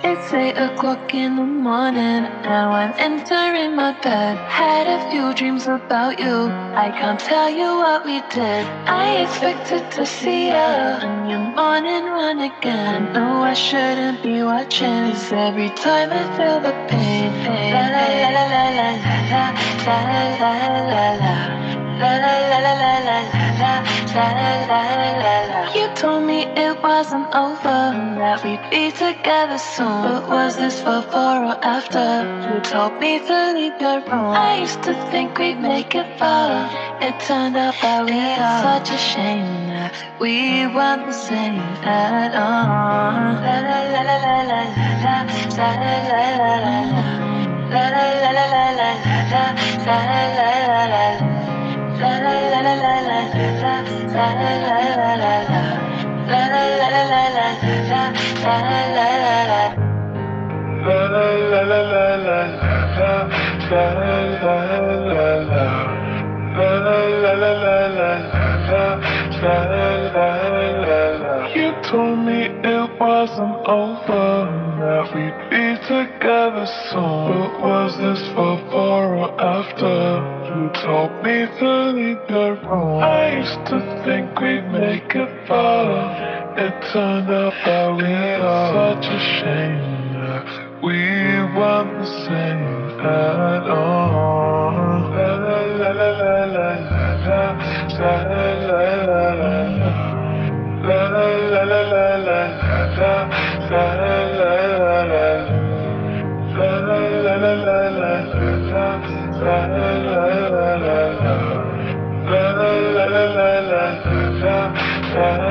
It's 8 o'clock in the morning. Now I'm entering my bed. Had a few dreams about you. I can't tell you what we did. I expected to see you on your morning run again. No, I shouldn't be watching. 'Cause every time I feel the pain. La la la la la la la la la la la. La la la la la la la la la la la. You told me it wasn't over, that we'd be together soon. But was this before or after? You told me to leave your room. I used to think we'd make it far. It turned out that we are. Such a shame that we weren't the same at all. La la la la la la la la la la la la. La la la la la la la la la la la. La la la la la la la la la la la la. La la la la la la la la la la la. La la la la la la la la la la. La la la la la la la la la. You told me it wasn't over, that we'd be together soon. But was this before or after? You told me to leave your room. I used to think we'd make it far. It turned out that we are. Such a shame that we weren't the same at all. La la la la la la la la la la la. La la la la la la la la la la la. La la la la la la la la la la la. La la la la la la la la.